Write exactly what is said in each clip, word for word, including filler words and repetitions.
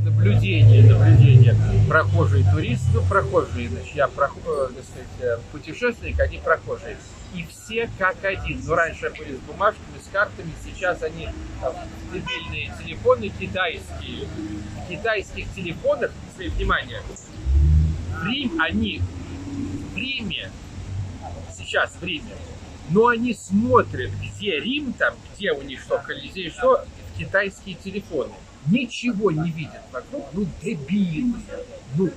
наблюдение, наблюдение. Прохожие туристы, ну, прохожие, значит, я проход, так сказать, путешественник, они прохожие. И все как один. Ну, раньше были с бумажками, с картами, сейчас они дебильные телефоны китайские. В китайских телефонах, если внимание, в Рим, они в Риме, сейчас в Риме, но они смотрят, где Рим там, где у них что, Колизей, что, в китайские телефоны. Ничего не видят вокруг, ну, дебилы, ну,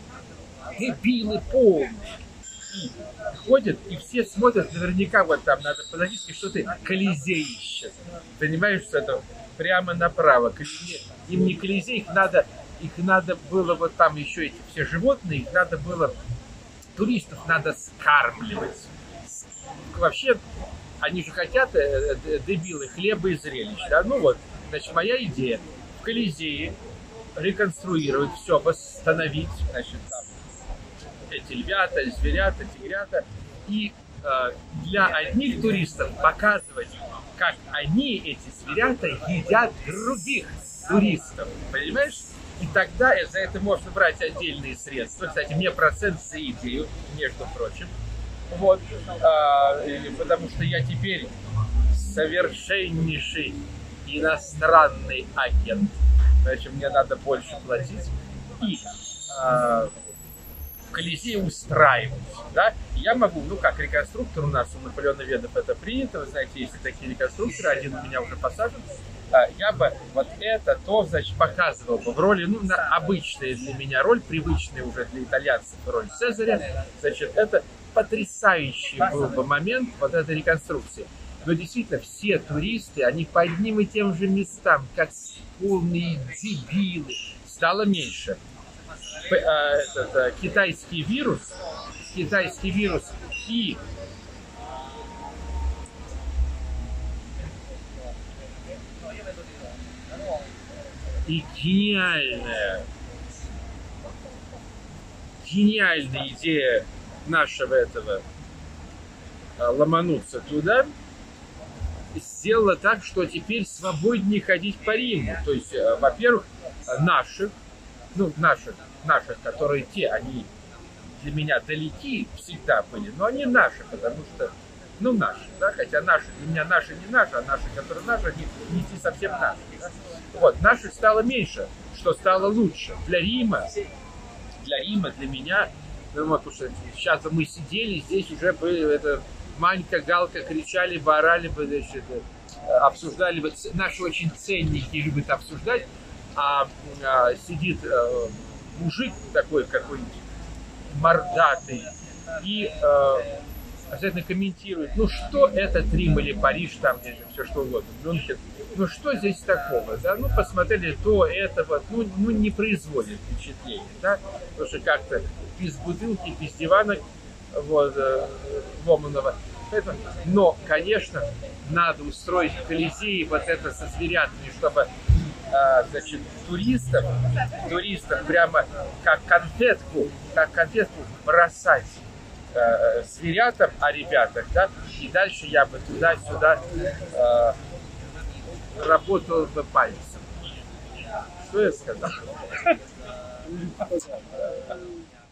дебилы полные. И ходят, и все смотрят, наверняка вот там надо подойти, что ты Колизей ищет. Понимаешь, что это прямо направо. Им не Колизей, их надо, их надо было вот там еще эти все животные, их надо было, туристов надо скармливать. Вообще, они же хотят, дебилы, хлеба и зрелищ, да? Ну вот, значит, моя идея в Колизее реконструировать все, восстановить, значит, там, эти львята, зверята, тигрята, и э, для одних туристов показывать, как они, эти зверята, едят других туристов, понимаешь? И тогда за это можно брать отдельные средства. Кстати, мне процент за идею, между прочим. Вот, а, потому что я теперь совершеннейший иностранный агент. Значит, мне надо больше платить. И а, в Колизее устраивать. Да? Я могу, ну как реконструктор, у нас у Наполеона Ведов это принято. Вы знаете, есть такие реконструкторы, один у меня уже посажен. А, я бы вот это, то, значит, показывал бы в роли, ну, на, обычная для меня роль, привычная уже для итальянцев роль Цезаря. Значит, это потрясающий был бы момент вот этой реконструкции. Но действительно, все туристы, они по одним и тем же местам, как полные дебилы, стало меньше. Этот, китайский вирус, китайский вирус и и гениальная, гениальная идея нашего этого ломануться туда сделала так, что теперь свободнее ходить по Риму. То есть, во-первых, наших, ну, наших, наших, которые те, они для меня далеки всегда были, но они наши, потому что, ну, наши, да, хотя наши, для меня наши не наши, а наши, которые наши, они не те совсем наши, да? Вот, наших стало меньше, что стало лучше. Для Рима, для Рима, для меня, ну, вот, потому что сейчас мы сидели, здесь уже были, это, Манька, Галка кричали, бы, орали бы, значит, обсуждали бы, наши очень ценники любят обсуждать, а, а сидит а, мужик такой какой-нибудь мордатый и а, обязательно комментирует, ну что это Рим или Париж, там где же все что угодно, Мюнхен, ну что здесь такого, да, ну посмотрели то, это вот, ну, ну не производит впечатление, да, потому что как-то без бутылки, без дивана, вот, ломаного. Но, конечно, надо устроить в Колизее вот это со зверятами, чтобы, значит, туристов, туристов прямо как конфетку, как конфетку бросать зверятам о ребятах, да, и дальше я бы туда-сюда работал бы пальцем. Что я сказал?